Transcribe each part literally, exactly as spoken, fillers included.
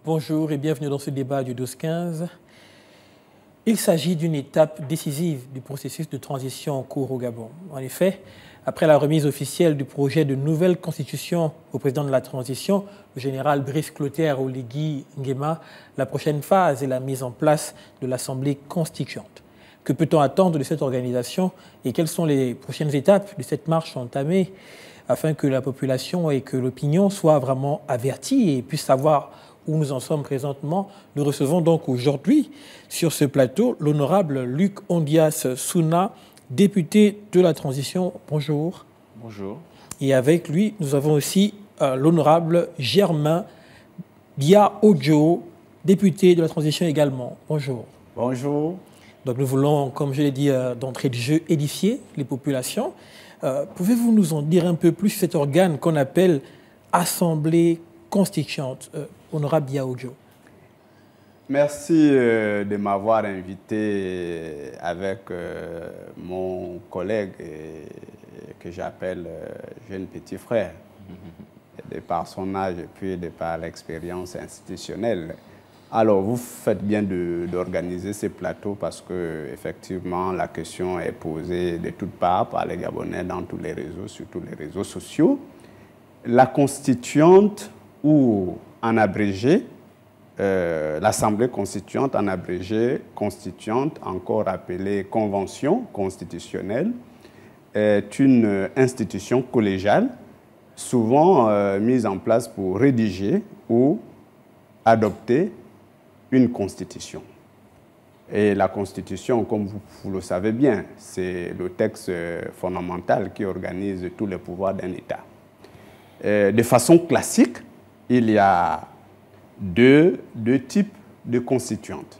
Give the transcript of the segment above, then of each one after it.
Bonjour et bienvenue dans ce débat du douze quinze. Il s'agit d'une étape décisive du processus de transition en cours au Gabon. En effet, après la remise officielle du projet de nouvelle constitution au président de la transition, le général Brice Clotaire Oligui Nguema, la prochaine phase est la mise en place de l'Assemblée constituante. Que peut-on attendre de cette organisation et quelles sont les prochaines étapes de cette marche entamée afin que la population et que l'opinion soient vraiment averties et puissent savoir où nous en sommes présentement? Nous recevons donc aujourd'hui sur ce plateau l'honorable Luc Ondias Souna, député de la transition. Bonjour. Bonjour. Et avec lui, nous avons aussi euh, l'honorable Germain Bia-Odjo, député de la transition également. Bonjour. Bonjour. Donc nous voulons, comme je l'ai dit euh, d'entrée de jeu, édifier les populations. Euh, Pouvez-vous nous en dire un peu plus sur cet organe qu'on appelle Assemblée constituante, euh, honorable Bia-Odjo? Merci euh, de m'avoir invité avec euh, mon collègue euh, que j'appelle euh, jeune petit frère, mm-hmm. de par son âge et puis de par l'expérience institutionnelle. Alors, vous faites bien d'organiser ces plateaux parce que effectivement la question est posée de toutes parts par les Gabonais dans tous les réseaux, surtout les réseaux sociaux. La constituante, ou en abrégé, euh, l'Assemblée constituante, en abrégé, constituante, encore appelée Convention constitutionnelle, est une institution collégiale, souvent euh, mise en place pour rédiger ou adopter une constitution. Et la constitution, comme vous, vous le savez bien, c'est le texte fondamental qui organise tous les pouvoirs d'un État. Euh, de façon classique, il y a deux, deux types de constituantes.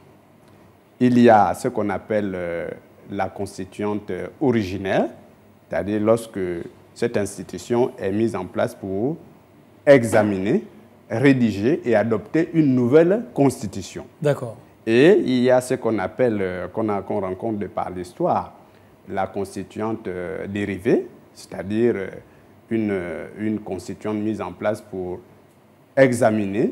Il y a ce qu'on appelle euh, la constituante originaire, c'est-à-dire lorsque cette institution est mise en place pour examiner, rédiger et adopter une nouvelle constitution. D'accord. Et il y a ce qu'on appelle, euh, qu'on qu'on rencontre de par l'histoire, la constituante euh, dérivée, c'est-à-dire euh, une, une constituante mise en place pour examiner,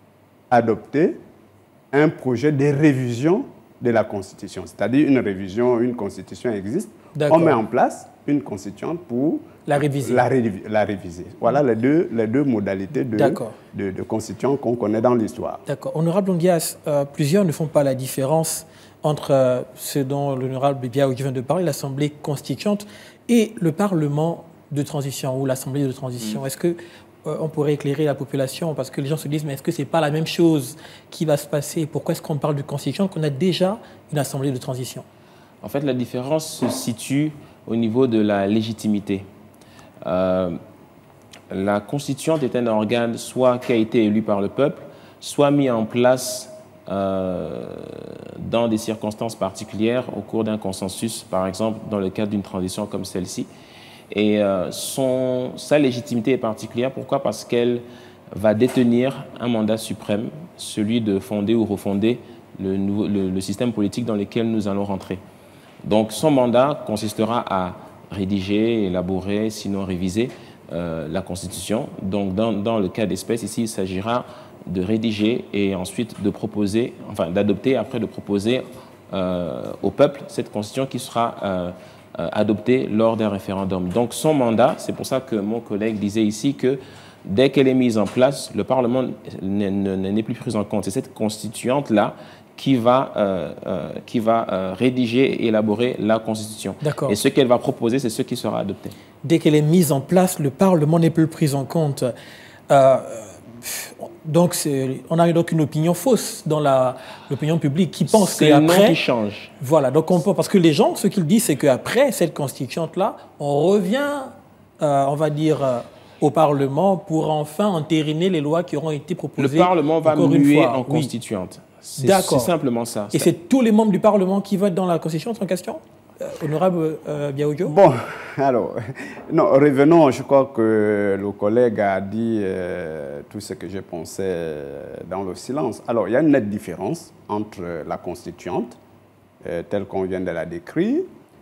adopter un projet de révision de la Constitution. C'est-à-dire une révision, une Constitution existe, on met en place une constituante pour la réviser. La, la réviser. Voilà les deux, les deux modalités de, de, de constituante qu'on connaît dans l'histoire. D'accord. Honorable Ondias, euh, plusieurs ne font pas la différence entre euh, ce dont l'honorable Bia-Odjo vient de parler, l'Assemblée constituante, et le Parlement de transition ou l'Assemblée de transition. Mmh. Est-ce que euh, on pourrait éclairer la population? Parce que les gens se disent, mais est-ce que ce n'est pas la même chose qui va se passer? Pourquoi est-ce qu'on parle de constituante qu'on a déjà une Assemblée de transition? En fait, la différence se situe au niveau de la légitimité. Euh, la constituante est un organe soit qui a été élu par le peuple, soit mis en place euh, dans des circonstances particulières au cours d'un consensus, par exemple dans le cadre d'une transition comme celle-ci. Et euh, son, sa légitimité est particulière. Pourquoi? Parce qu'elle va détenir un mandat suprême, celui de fonder ou refonder le, nouveau, le, le système politique dans lequel nous allons rentrer. Donc son mandat consistera à rédiger, élaborer, sinon réviser euh, la Constitution. Donc dans, dans le cas d'espèce, ici, il s'agira de rédiger et ensuite de proposer, enfin d'adopter, après de proposer euh, au peuple cette Constitution qui sera euh, euh, adoptée lors d'un référendum. Donc son mandat, c'est pour ça que mon collègue disait ici que dès qu'elle est mise en place, le Parlement n'est plus pris en compte. C'est cette constituante-là qui va, euh, euh, qui va euh, rédiger et élaborer la Constitution. Et ce qu'elle va proposer, c'est ce qui sera adopté. Dès qu'elle est mise en place, le Parlement n'est plus pris en compte. Euh, donc, on a donc une opinion fausse dans l'opinion publique qui pense qu'après... C'est le nom qui change. Voilà, donc on peut, parce que les gens, ce qu'ils disent, c'est qu'après cette constituante-là, on revient, euh, on va dire... Euh, au Parlement pour enfin entériner les lois qui auront été proposées. Le Parlement va muer en constituante. Oui. C'est simplement ça. Et c'est tous les membres du Parlement qui votent dans la Constitution en question, euh, honorable euh, Bia-Odjo? Bon, alors, non, revenons, je crois que le collègue a dit euh, tout ce que je pensais dans le silence. Alors, il y a une nette différence entre la constituante, euh, telle qu'on vient de la décrire,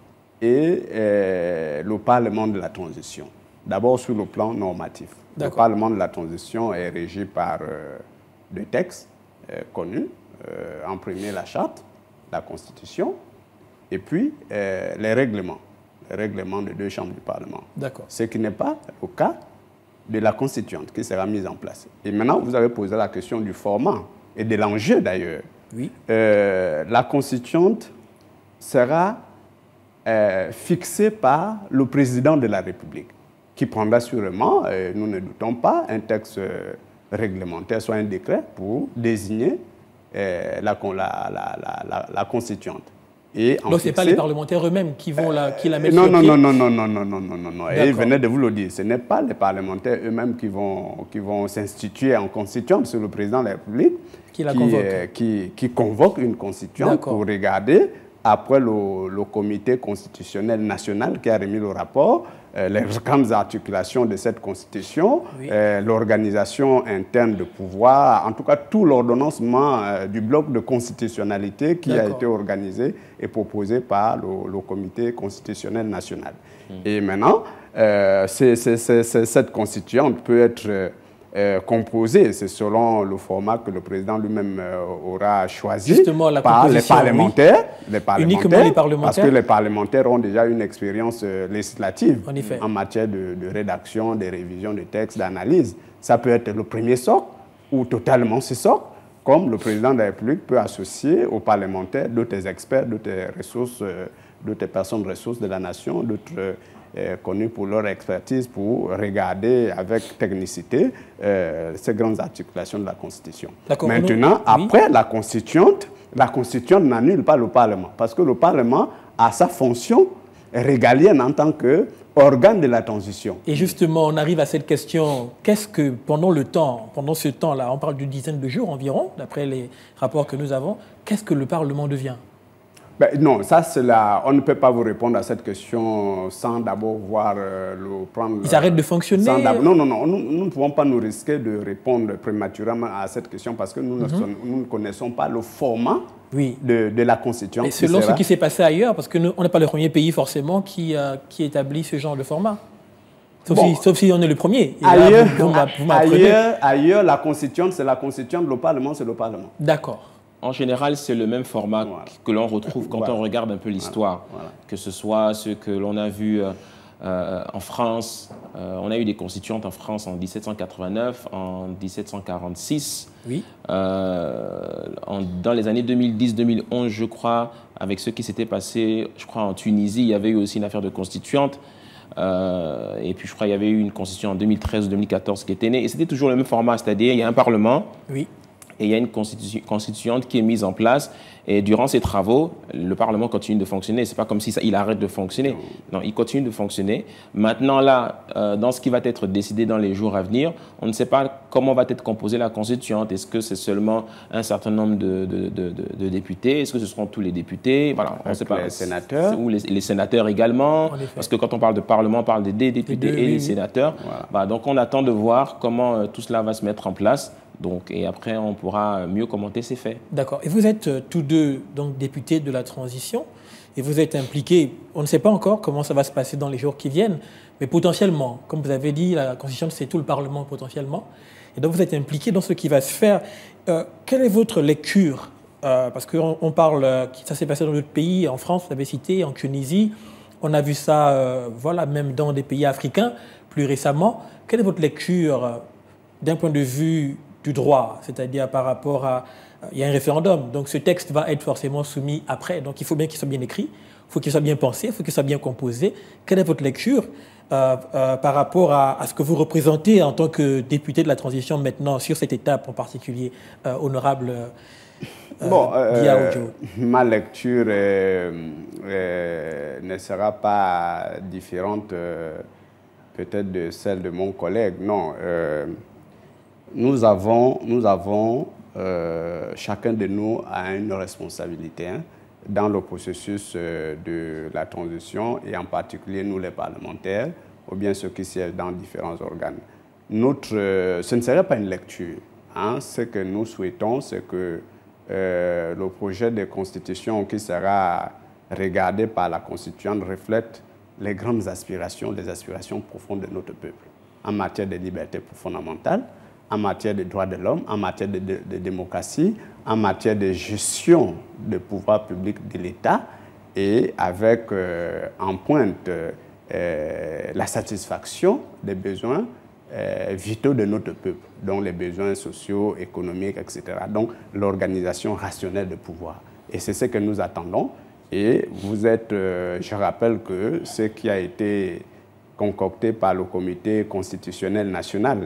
et euh, le Parlement de la transition. D'abord sur le plan normatif. Le Parlement de la transition est régi par euh, deux textes, euh, connues. Euh, en premier, la charte, la Constitution, et puis euh, les règlements, les règlements des deux chambres du Parlement. D'accord. Ce qui n'est pas au cas de la Constituante qui sera mise en place. Et maintenant, vous avez posé la question du format et de l'enjeu d'ailleurs. Oui. Euh, la Constituante sera euh, fixée par le président de la République, qui prendra sûrement, euh, nous ne doutons pas, un texte euh, réglementaire, soit un décret pour désigner euh, la, la, la, la, la Constituante. Et donc, ce n'est pas les parlementaires eux-mêmes qui vont la, qui la mettre non, sur non, pied. non, non, non, non, non, non, non, non, non. Et il venait de vous le dire, ce n'est pas les parlementaires eux-mêmes qui vont, qui vont s'instituer en constituante, c'est le président de la République qui, la convoque. Euh, qui, qui convoque une constituante pour regarder, après le, le comité constitutionnel national qui a remis le rapport, euh, les grandes articulations de cette constitution, oui. euh, l'organisation interne de pouvoir, en tout cas tout l'ordonnancement euh, du bloc de constitutionnalité qui a été organisé et proposé par le, le comité constitutionnel national. Mmh. Et maintenant, euh, c'est, c'est, c'est, c'est, cette constituante peut être euh, Euh, composé, c'est selon le format que le président lui-même euh, aura choisi. Justement, la par les parlementaires, oui. les parlementaires. Uniquement les parlementaires. Parce que les parlementaires ont déjà une expérience euh, législative en, effet. en matière de, de rédaction, de révision de textes, d'analyse. Ça peut être le premier socle ou totalement ce socle, comme le président de la République peut associer aux parlementaires d'autres experts, d'autres ressources, euh, d'autres personnes ressources de la nation, d'autres euh, Euh, connus pour leur expertise, pour regarder avec technicité euh, ces grandes articulations de la Constitution. Maintenant, oui. après la Constituante, la Constituante n'annule pas le Parlement, parce que le Parlement a sa fonction régalienne en tant qu'organe de la transition. Et justement, on arrive à cette question, qu'est-ce que pendant le temps, pendant ce temps-là, on parle d'une dizaine de jours environ, d'après les rapports que nous avons, qu'est-ce que le Parlement devient ? Ben non, ça c'est là. On ne peut pas vous répondre à cette question sans d'abord voir euh, le prendre. Ils arrêtent de fonctionner. Non, non, non. Nous, nous ne pouvons pas nous risquer de répondre prématurément à cette question parce que nous, mm-hmm. ne, sommes, nous ne connaissons pas le format oui. de, de la Constitution. Et selon ce qui s'est passé ailleurs, parce que nous, on n'est pas le premier pays forcément qui, euh, qui établit ce genre de format. Sauf, bon, si, sauf si on est le premier. Et ailleurs, là, vous, vous, vous ailleurs, ailleurs, la Constituante, c'est la Constituante. Le Parlement, c'est le Parlement. D'accord. En général, c'est le même format voilà. que l'on retrouve quand voilà. on regarde un peu l'histoire. Voilà. Voilà. Que ce soit ce que l'on a vu euh, en France. Euh, on a eu des constituantes en France en dix-sept cent quatre-vingt-neuf, en dix-sept cent quarante-six. Oui. Euh, en, dans les années deux mille dix deux mille onze, je crois, avec ce qui s'était passé, je crois, en Tunisie, il y avait eu aussi une affaire de constituante. Euh, et puis, je crois qu'il y avait eu une constitution en deux mille treize ou deux mille quatorze qui était née. Et c'était toujours le même format, c'est-à-dire il y a un parlement. Oui. Et il y a une constituante qui est mise en place. Et durant ces travaux, le Parlement continue de fonctionner. Ce n'est pas comme si ça, il arrête de fonctionner. Non, il continue de fonctionner. Maintenant, là, euh, dans ce qui va être décidé dans les jours à venir, on ne sait pas comment va être composée la constituante. Est-ce que c'est seulement un certain nombre de, de, de, de, de députés? Est-ce que ce seront tous les députés? Voilà, on ne sait pas. Les sénateurs. Ou les, les sénateurs également. Parce que quand on parle de Parlement, on parle des députés deux, et oui, les sénateurs. Voilà. Voilà, donc, on attend de voir comment euh, tout cela va se mettre en place. Donc, et après, on pourra mieux commenter ces faits. D'accord. Et vous êtes euh, tous deux donc, députés de la transition et vous êtes impliqués, on ne sait pas encore comment ça va se passer dans les jours qui viennent, mais potentiellement, comme vous avez dit, la Constitution, c'est tout le Parlement potentiellement. Et donc, vous êtes impliqués dans ce qui va se faire. Euh, quelle est votre lecture euh, Parce qu'on on parle, euh, ça s'est passé dans d'autres pays, en France, vous l'avez cité, en Tunisie. On a vu ça, euh, voilà, même dans des pays africains, plus récemment. Quelle est votre lecture euh, d'un point de vue du droit, c'est-à-dire par rapport à... Il y a un référendum, donc ce texte va être forcément soumis après. Donc il faut bien qu'il soit bien écrit, il faut qu'il soit bien pensé, il faut qu'il soit bien composé. Quelle est votre lecture euh, euh, par rapport à, à ce que vous représentez en tant que député de la transition maintenant sur cette étape en particulier, euh, honorable euh, bon, euh, Dia Ojo? Ma lecture euh, euh, ne sera pas différente euh, peut-être de celle de mon collègue, non. Euh, Nous avons, nous avons euh, chacun de nous a une responsabilité hein, dans le processus euh, de la transition et en particulier nous les parlementaires ou bien ceux qui siègent dans différents organes. Notre, euh, ce ne serait pas une lecture. Hein. Ce que nous souhaitons, c'est que euh, le projet de constitution qui sera regardé par la constituante reflète les grandes aspirations, les aspirations profondes de notre peuple en matière de liberté fondamentale, en matière de droits de l'homme, en matière de, de, de démocratie, en matière de gestion des pouvoirs publics de l'État et avec euh, en pointe euh, la satisfaction des besoins euh, vitaux de notre peuple, donc les besoins sociaux, économiques, et cetera. Donc l'organisation rationnelle de pouvoir. Et c'est ce que nous attendons. Et vous êtes, euh, je rappelle que ce qui a été concocté par le Comité constitutionnel national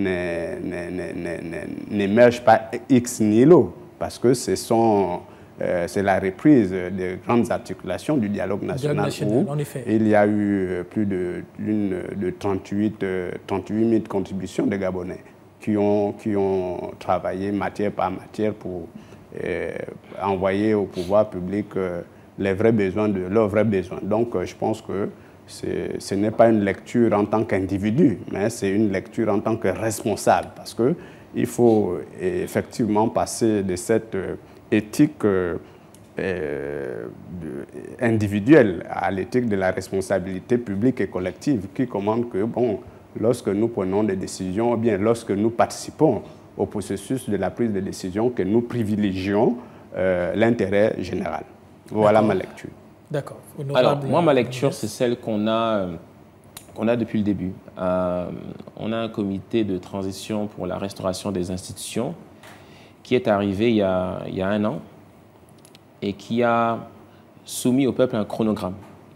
n'émerge pas ex nihilo, parce que ce sont, euh, c'est la reprise des grandes articulations du dialogue national, dialogue national où en effet. Il y a eu plus de, de trente-huit mille contributions de Gabonais qui ont, qui ont travaillé matière par matière pour euh, envoyer au pouvoir public euh, les vrais besoins de leurs vrais besoins. Donc, euh, je pense que ce n'est pas une lecture en tant qu'individu, mais c'est une lecture en tant que responsable, parce qu'il faut effectivement passer de cette éthique euh, euh, individuelle à l'éthique de la responsabilité publique et collective, qui commande que, bon, lorsque nous prenons des décisions, ou bien lorsque nous participons au processus de la prise de décision, que nous privilégions euh, l'intérêt général. Voilà ma lecture. D'accord. Alors, moi, ma lecture, c'est celle qu'on a, qu'on a depuis le début. Euh, on a un comité de transition pour la restauration des institutions qui est arrivé il y a, il y a un an et qui a soumis au peuple un chronogramme.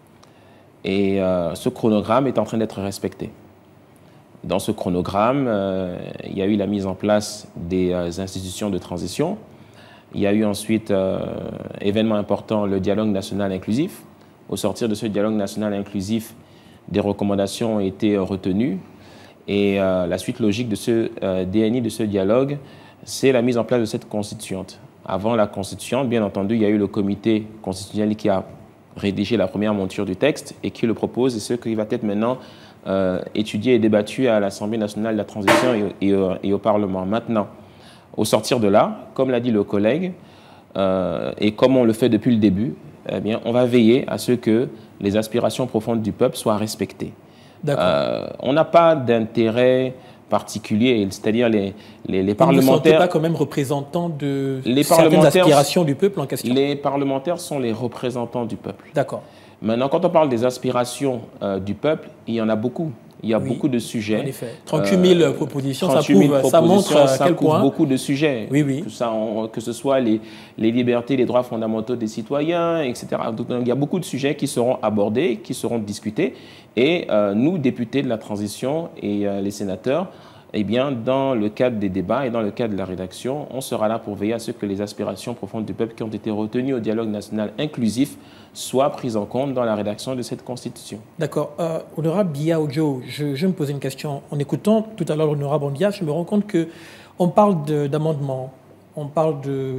Et euh, ce chronogramme est en train d'être respecté. Dans ce chronogramme, euh, il y a eu la mise en place des euh, institutions de transition. Il y a eu ensuite, euh, événement important, le dialogue national inclusif. Au sortir de ce dialogue national inclusif, des recommandations ont été retenues. Et euh, la suite logique de ce euh, D N I, de ce dialogue, c'est la mise en place de cette constituante. Avant la constituante, bien entendu, il y a eu le comité constitutionnel qui a rédigé la première monture du texte et qui le propose, et ce qui va être maintenant euh, étudié et débattu à l'Assemblée nationale de la transition et, et, et au Parlement. Maintenant, au sortir de là, comme l'a dit le collègue, euh, et comme on le fait depuis le début, eh bien, on va veiller à ce que les aspirations profondes du peuple soient respectées. Euh, on n'a pas d'intérêt particulier, c'est-à-dire les, les, les parlementaires... Vous ne sentez pas quand même représentants de les certaines aspirations du peuple en question? Les parlementaires sont les représentants du peuple. D'accord. Maintenant, quand on parle des aspirations euh, du peuple, il y en a beaucoup. Il y a oui, beaucoup de sujets. En effet. trente-huit mille euh, propositions, ça, prouve, ça montre à ça quel point... beaucoup de sujets. Oui, oui. Que, ça, on, que ce soit les, les libertés, les droits fondamentaux des citoyens, et cetera. Donc, il y a beaucoup de sujets qui seront abordés, qui seront discutés. Et euh, nous, députés de la transition et euh, les sénateurs, eh bien, dans le cadre des débats et dans le cadre de la rédaction, on sera là pour veiller à ce que les aspirations profondes du peuple qui ont été retenues au dialogue national inclusif soient prises en compte dans la rédaction de cette Constitution. D'accord. Euh, honorable Biya Odjo, je, je me posais une question. En écoutant tout à l'heure l'honorable Biya, je me rends compte qu'on parle d'amendements, on parle de,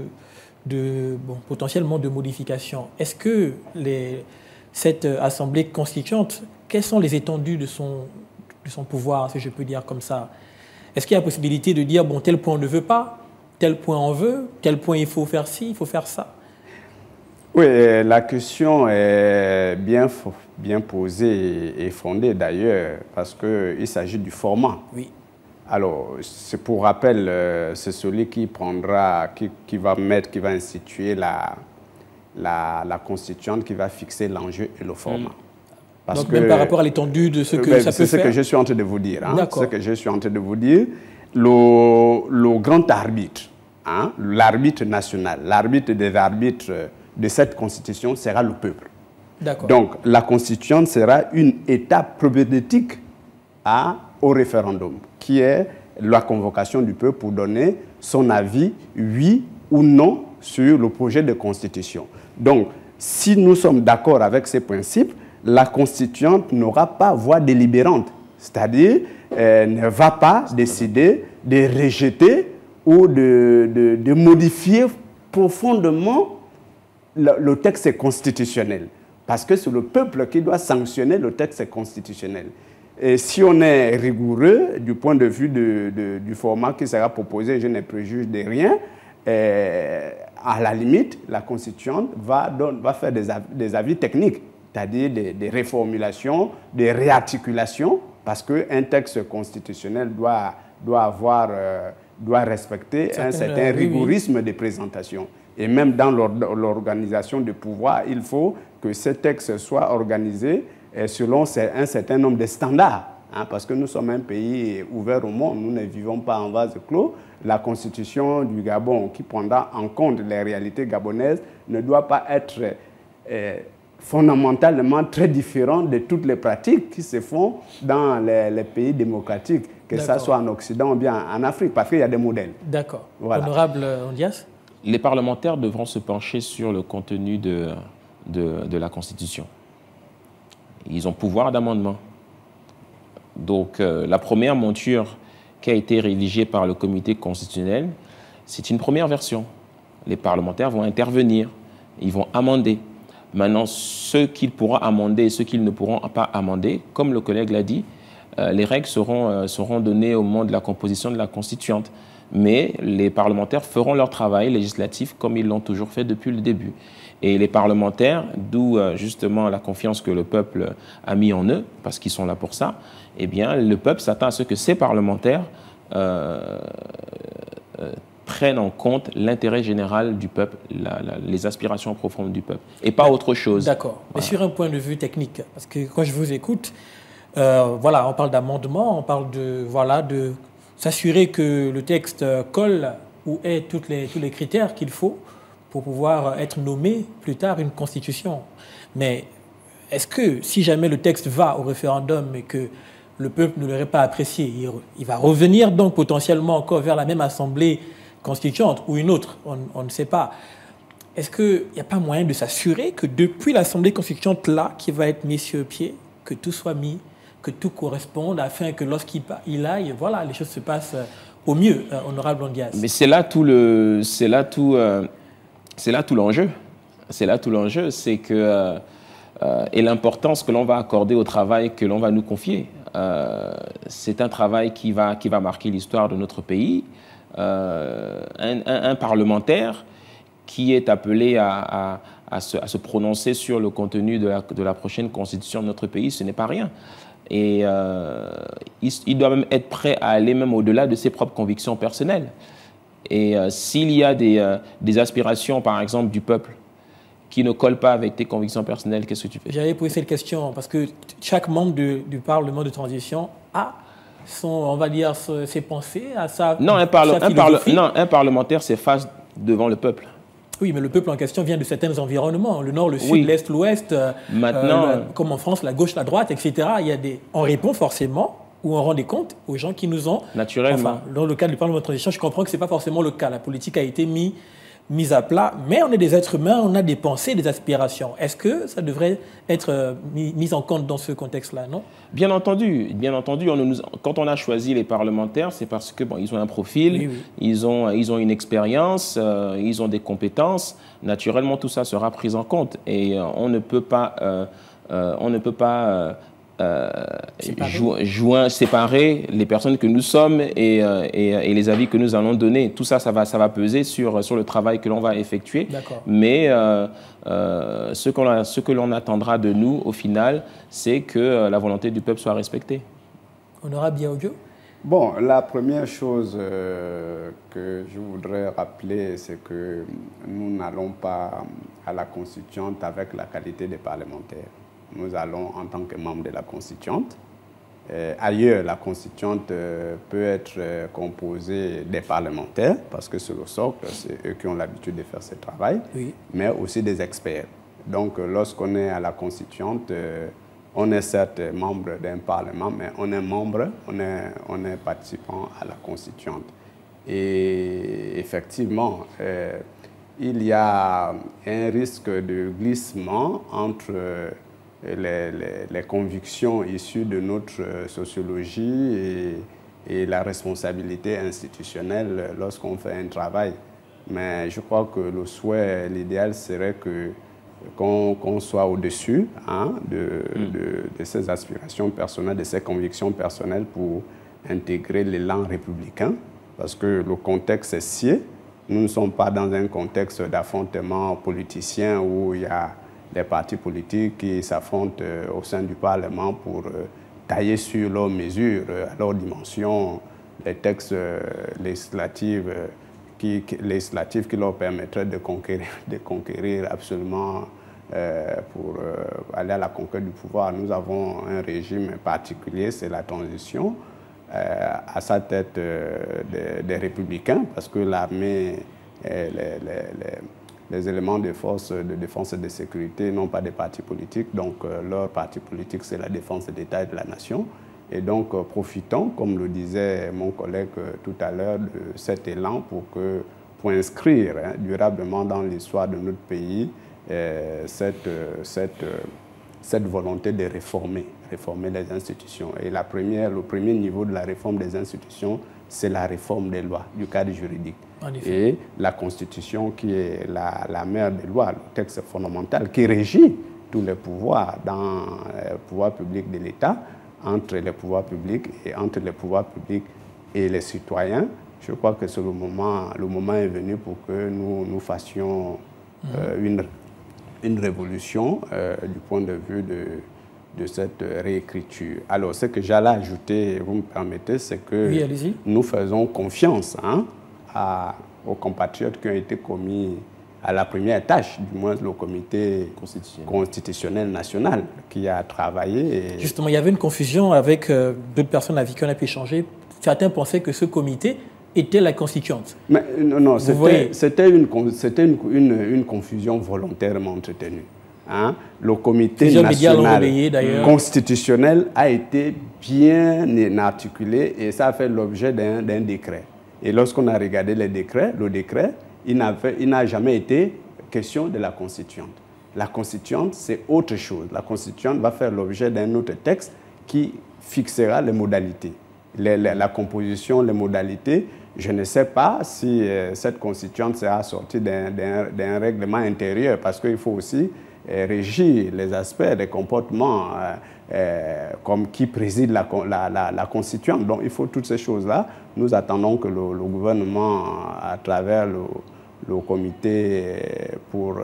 de bon, potentiellement de modifications. Est-ce que les, cette Assemblée constituante, quelles sont les étendues de son, de son pouvoir, si je peux dire comme ça? Est-ce qu'il y a la possibilité de dire, bon, tel point on ne veut pas, tel point on veut, tel point il faut faire ci, il faut faire ça? Oui, la question est bien, bien posée et fondée d'ailleurs, parce qu'il s'agit du format. Oui. Alors, c'est pour rappel, c'est celui qui prendra, qui, qui va mettre, qui va instituer la, la, la constituante, qui va fixer l'enjeu et le format. Mmh. Parce Donc, que, même par rapport à l'étendue de ce que ben, ça peut faire. C'est ce que je suis en train de vous dire. Hein, ce que je suis en train de vous dire. Le, le grand arbitre, hein, l'arbitre national, l'arbitre des arbitres de cette constitution sera le peuple. Donc, la constituante sera une étape problématique à, au référendum, qui est la convocation du peuple pour donner son avis, oui ou non, sur le projet de constitution. Donc, si nous sommes d'accord avec ces principes, la constituante n'aura pas voix délibérante, c'est-à-dire elle ne va pas décider de rejeter ou de, de, de modifier profondément le, le texte constitutionnel, parce que c'est le peuple qui doit sanctionner le texte constitutionnel. Et si on est rigoureux du point de vue de, de, du format qui sera proposé, je ne préjuge de rien, et à la limite, la constituante va, donne, va faire des avis, des avis techniques, c'est-à-dire des, des réformulations, des réarticulations, parce qu'un texte constitutionnel doit, doit, avoir, euh, doit respecter Certaines, un certain rigorisme oui, oui. de présentation. Et même dans l'organisation du pouvoir, il faut que ces textes soient organisés selon un certain nombre de standards. Hein, parce que nous sommes un pays ouvert au monde, nous ne vivons pas en vase clos. La constitution du Gabon, qui prendra en compte les réalités gabonaises, ne doit pas être euh, fondamentalement très différente de toutes les pratiques qui se font dans les, les pays démocratiques, que ce soit en Occident ou bien en Afrique, parce qu'il y a des modèles. D'accord. Voilà. Honorable Ondias? Les parlementaires devront se pencher sur le contenu de, de, de la Constitution. Ils ont pouvoir d'amendement. Donc, euh, la première monture qui a été rédigée par le comité constitutionnel, c'est une première version. Les parlementaires vont intervenir, ils vont amender. Maintenant, ce qu'ils pourront amender et ce qu'ils ne pourront pas amender, comme le collègue l'a dit, euh, les règles seront, euh, seront données au moment de la composition de la constituante. Mais les parlementaires feront leur travail législatif comme ils l'ont toujours fait depuis le début. Et les parlementaires, d'où euh, justement la confiance que le peuple a mis en eux, parce qu'ils sont là pour ça, eh bien, le peuple s'attend à ce que ces parlementaires euh, euh, prennent en compte l'intérêt général du peuple, la, la, les aspirations profondes du peuple, et pas autre chose. D'accord. Voilà. Mais sur un point de vue technique, parce que quand je vous écoute, euh, voilà, on parle d'amendement, on parle de, voilà, de s'assurer que le texte colle ou ait toutes les, tous les critères qu'il faut pour pouvoir être nommé plus tard une constitution. Mais est-ce que si jamais le texte va au référendum et que le peuple ne l'aurait pas apprécié, il, il va revenir donc potentiellement encore vers la même assemblée constituante ou une autre, on, on ne sait pas. Est-ce qu'il n'y a pas moyen de s'assurer que depuis l'assemblée constituante là, qui va être mise sur pied, que tout soit mis, que tout corresponde, afin que lorsqu'il il aille, voilà, les choses se passent au mieux, euh, honorable Ondias. Mais c'est là tout le, c'est là tout, euh, c'est là tout l'enjeu. C'est là tout l'enjeu, c'est que euh, euh, et l'importance que l'on va accorder au travail que l'on va nous confier. Euh, c'est un travail qui va qui va marquer l'histoire de notre pays. Euh, un, un, un parlementaire qui est appelé à, à, à, se, à se prononcer sur le contenu de la, de la prochaine constitution de notre pays, ce n'est pas rien. Et euh, il, il doit même être prêt à aller même au-delà de ses propres convictions personnelles. Et euh, s'il y a des, euh, des aspirations, par exemple, du peuple qui ne collent pas avec tes convictions personnelles, qu'est-ce que tu fais? J'avais posé cette question parce que chaque membre de, du Parlement de transition a son, on va dire, ses pensées, à sa, non, un, parle, sa un, parle, non, un parlementaire s'efface devant le peuple. Oui, mais le peuple en question vient de certains environnements, le nord, le sud, oui. l'est, l'ouest, euh, Maintenant, euh, comme en France, la gauche, la droite, et cetera. Il y a des... On répond forcément ou on rend des comptes aux gens qui nous ont... Naturellement. Enfin, dans le cas du Parlement de transition, je comprends que ce n'est pas forcément le cas. La politique a été mise mise à plat, mais on est des êtres humains, on a des pensées, des aspirations. Est-ce que ça devrait être mis, mis en compte dans ce contexte-là, non? Bien entendu, bien entendu. On nous, quand on a choisi les parlementaires, c'est parce que bon, ils ont un profil, oui, oui. Ils, ont, ils ont une expérience, euh, ils ont des compétences. Naturellement, tout ça sera pris en compte et euh, on ne peut pas, euh, euh, on ne peut pas euh, euh, jo joindre, séparer les personnes que nous sommes et, euh, et, et les avis que nous allons donner. Tout ça, ça va, ça va peser sur, sur le travail que l'on va effectuer. Mais euh, euh, ce, qu'on a, ce que l'on attendra de nous, au final, c'est que euh, la volonté du peuple soit respectée. Honorable Biaodio? Bon, la première chose euh, que je voudrais rappeler, c'est que nous n'allons pas à la constituante avec la qualité des parlementaires. Nous allons en tant que membres de la constituante. Euh, ailleurs, la constituante euh, peut être euh, composée des parlementaires, parce que c'est le socle, c'est eux qui ont l'habitude de faire ce travail, oui. Mais aussi des experts. Donc, euh, lorsqu'on est à la constituante, euh, on est certes membre d'un parlement, mais on est membre, on est, on est participant à la constituante. Et effectivement, euh, il y a un risque de glissement entre euh, Les, les, les convictions issues de notre sociologie et, et la responsabilité institutionnelle lorsqu'on fait un travail. Mais je crois que le souhait, l'idéal serait que qu'on qu'on soit au-dessus hein, de, mm. de, de ces aspirations personnelles, de ces convictions personnelles pour intégrer l'élan républicain, parce que le contexte est scié. Nous ne sommes pas dans un contexte d'affrontement politicien où il y a des partis politiques qui s'affrontent euh, au sein du Parlement pour euh, tailler sur leurs mesures, euh, à leur dimension les textes euh, législatifs, euh, qui, qui, législatifs qui leur permettraient de conquérir, de conquérir absolument euh, pour euh, aller à la conquête du pouvoir. Nous avons un régime particulier, c'est la transition, euh, à sa tête euh, des, des républicains, parce que l'armée, les, les, les, les éléments de force de défense et de sécurité n'ont pas de partis politiques, donc euh, leur parti politique, c'est la défense de l'État et de la nation. Et donc, euh, profitons, comme le disait mon collègue euh, tout à l'heure, de cet élan pour, que, pour inscrire hein, durablement dans l'histoire de notre pays euh, cette, euh, cette, euh, cette volonté de réformer, réformer les institutions. Et la première, le premier niveau de la réforme des institutions, c'est la réforme des lois, du cadre juridique. Et la Constitution qui est la, la mère des lois, le texte fondamental qui régit tous les pouvoirs dans le pouvoir public de l'État, entre les pouvoirs publics et entre les pouvoirs publics et les citoyens. Je crois que c'est le moment, le moment est venu pour que nous, nous fassions euh, une, une révolution euh, du point de vue de, de cette réécriture. Alors, ce que j'allais ajouter, vous me permettez, c'est que oui, nous faisons confiance hein, à, aux compatriotes qui ont été commis à la première tâche, du moins le comité constitutionnel, constitutionnel national qui a travaillé. Et... Justement, il y avait une confusion avec euh, d'autres personnes avec qui on a pu échanger. Certains pensaient que ce comité était la constituante. Mais non, non c'était une, une, une, une confusion volontairement entretenue. Hein? Le comité Plusieurs national relayé, constitutionnel a été bien articulé et ça a fait l'objet d'un décret. Et lorsqu'on a regardé les décrets, le décret, il n'a jamais été question de la constituante. La constituante, c'est autre chose. La constituante va faire l'objet d'un autre texte qui fixera les modalités. Les, les, la composition, les modalités, je ne sais pas si euh, cette constituante sera sortie d'un règlement intérieur parce qu'il faut aussi euh, régir les aspects, les comportements euh, euh, comme qui préside la, la, la, la constituante. Donc il faut toutes ces choses-là. Nous attendons que le, le gouvernement, à travers le, le comité pour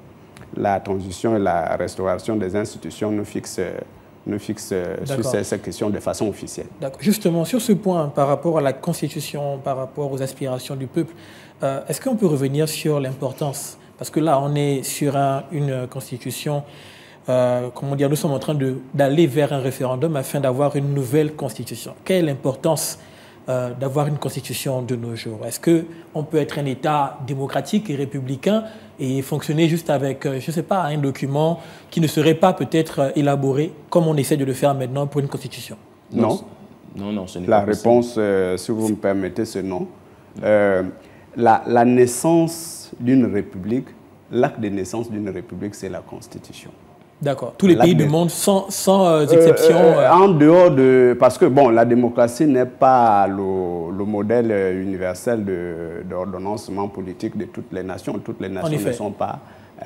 la transition et la restauration des institutions, nous fixe, nous fixe sur ces, ces questions de façon officielle. Justement, sur ce point, par rapport à la Constitution, par rapport aux aspirations du peuple, euh, est-ce qu'on peut revenir sur l'importance? Parce que là, on est sur un, une Constitution, euh, comment dire, nous sommes en train d'aller vers un référendum afin d'avoir une nouvelle Constitution. Quelle est l'importance Euh, d'avoir une constitution de nos jours? Est-ce qu'on peut être un État démocratique et républicain et fonctionner juste avec, euh, je ne sais pas, un document qui ne serait pas peut-être euh, élaboré comme on essaie de le faire maintenant pour une constitution? Non. Non, non, ce n'est La pas réponse, euh, si vous me permettez, c'est non. Euh, la, la naissance d'une république, l'acte de naissance d'une république, c'est la Constitution. D'accord. Tous les pays du monde, sans, sans euh, exception. Euh, euh, en dehors de... Parce que, bon, la démocratie n'est pas le, le modèle universel d'ordonnancement politique de toutes les nations. Toutes les nations ne sont pas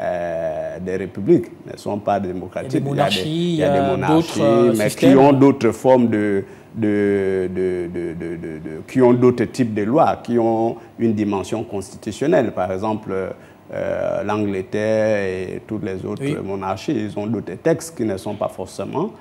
euh, des républiques, ne sont pas démocratiques. Il y a des monarchies, il y a des, il y a des monarchies euh, mais systèmes. qui ont d'autres formes de... De, de, de, de, de, de, qui ont d'autres types de lois, qui ont une dimension constitutionnelle. Par exemple... Euh, l'Angleterre et toutes les autres oui. monarchies, ils ont d'autres textes qui ne sont pas forcément,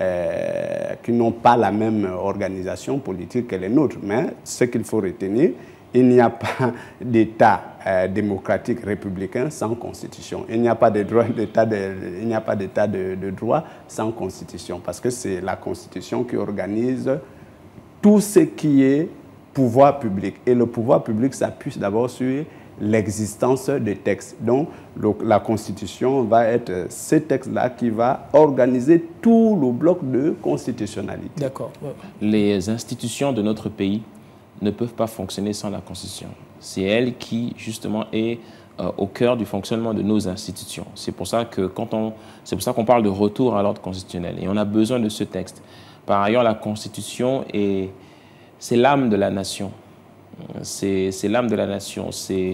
euh, qui n'ont pas la même organisation politique que les nôtres. Mais ce qu'il faut retenir, il n'y a pas d'État euh, démocratique républicain sans constitution. Il n'y a pas d'État de, il n'y a pas d'État de, de droit sans constitution, parce que c'est la constitution qui organise tout ce qui est pouvoir public. Et le pouvoir public s'appuie d'abord sur l'existence des textes. Donc, le, la Constitution va être ce texte-là qui va organiser tout le bloc de constitutionnalité. D'accord. Ouais. Les institutions de notre pays ne peuvent pas fonctionner sans la Constitution. C'est elle qui, justement, est euh, au cœur du fonctionnement de nos institutions. C'est pour ça que quand on, c'est pour ça qu'on parle de retour à l'ordre constitutionnel. Et on a besoin de ce texte. Par ailleurs, la Constitution est, c'est l'âme de la nation. C'est l'âme de la nation.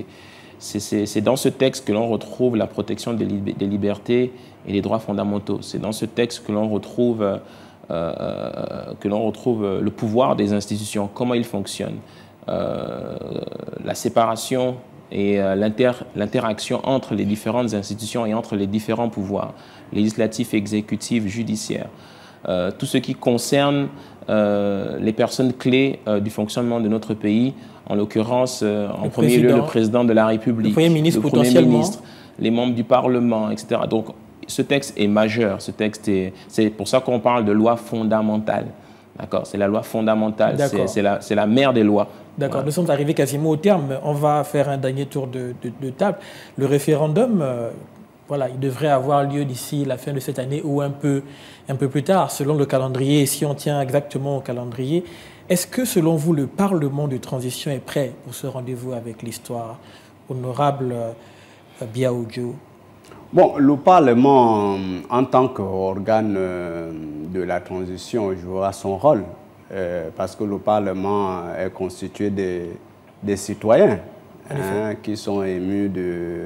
C'est dans ce texte que l'on retrouve la protection des, lib des libertés et des droits fondamentaux. C'est dans ce texte que l'on retrouve, euh, euh, que l'on retrouve le pouvoir des institutions, comment il fonctionne, euh, la séparation et euh, l'interaction entre les différentes institutions et entre les différents pouvoirs, législatifs, exécutifs, judiciaires. euh, tout ce qui concerne euh, les personnes clés euh, du fonctionnement de notre pays, en l'occurrence, euh, en le premier président, lieu, le président de la République, le Premier ministre, le Premier potentiellement. ministre, les membres du Parlement, et cetera. Donc, ce texte est majeur. Ce texte est, c'est pour ça qu'on parle de loi fondamentale. D'accord, c'est la loi fondamentale, c'est la, la mère des lois. D'accord, voilà. Nous sommes arrivés quasiment au terme. On va faire un dernier tour de, de, de table. Le référendum, euh, voilà, il devrait avoir lieu d'ici la fin de cette année ou un peu, un peu plus tard, selon le calendrier. Si on tient exactement au calendrier, est-ce que, selon vous, le Parlement de transition est prêt pour ce rendez-vous avec l'histoire? Honorable euh, Biao Djo. Bon, le Parlement, en tant qu'organe de la transition, jouera son rôle, euh, parce que le Parlement est constitué des, des citoyens hein, qui sont émus de,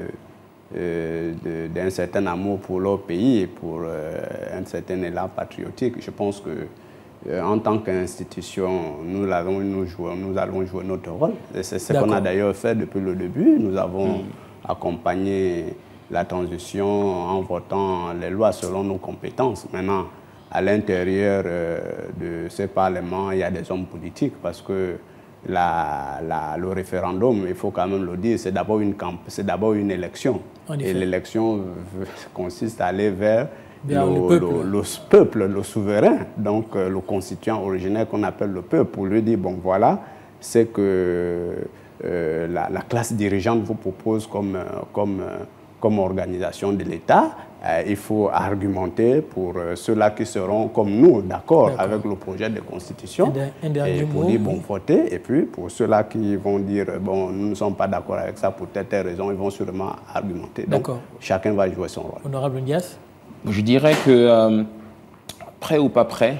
euh, d'un certain amour pour leur pays et pour euh, un certain élan patriotique. Je pense que euh, en tant qu'institution, nous, allons, nous, jouer, nous allons jouer notre rôle. C'est ce qu'on a d'ailleurs fait depuis le début. Nous avons mmh. accompagné la transition en votant les lois selon nos compétences. Maintenant, à l'intérieur euh, de ce Parlement, il y a des hommes politiques parce que la, la, le référendum, il faut quand même le dire, c'est d'abord une, une élection. Et l'élection consiste à aller vers le, le, peuple. Le, le peuple, le souverain, donc euh, le constituant originaire qu'on appelle le peuple, pour lui dire, bon voilà, c'est que euh, la, la classe dirigeante vous propose comme... comme comme organisation de l'État, euh, il faut argumenter pour euh, ceux-là qui seront comme nous d'accord avec le projet de constitution un dernier et pour mot, dire bon oui. voter, et puis pour ceux-là qui vont dire bon nous ne sommes pas d'accord avec ça pour telle, telle raison, ils vont sûrement argumenter. Donc chacun va jouer son rôle. Honorable Ndiass. Je dirais que euh, prêt ou pas prêt,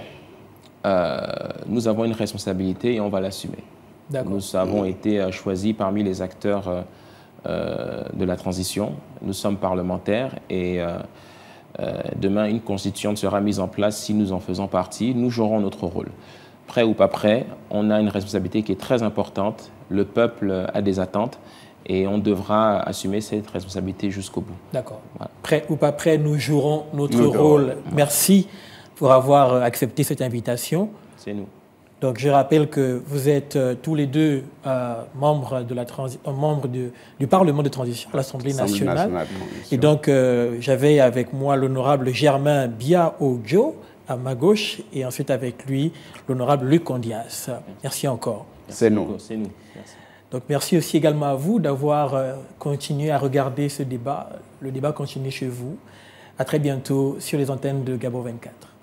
euh, nous avons une responsabilité et on va l'assumer. Nous avons mmh. été choisis parmi les acteurs euh, Euh, de la transition. Nous sommes parlementaires et euh, euh, demain, une constituante sera mise en place si nous en faisons partie. Nous jouerons notre rôle. Prêt ou pas prêt, on a une responsabilité qui est très importante. Le peuple a des attentes et on devra assumer cette responsabilité jusqu'au bout. D'accord. Voilà. Prêt ou pas prêt, nous jouerons notre nous rôle. Devons. Merci pour avoir accepté cette invitation. C'est nous. Donc, je rappelle que vous êtes euh, tous les deux euh, membres, de la euh, membres de, du Parlement de transition à l'Assemblée nationale. nationale Et donc, euh, j'avais avec moi l'honorable Germain Biao Djo à ma gauche et ensuite avec lui l'honorable Luc Ondias. Merci encore. C'est nous. C'est nous. Merci. Donc, merci aussi également à vous d'avoir euh, continué à regarder ce débat. Le débat continue chez vous. À très bientôt sur les antennes de Gabon vingt-quatre.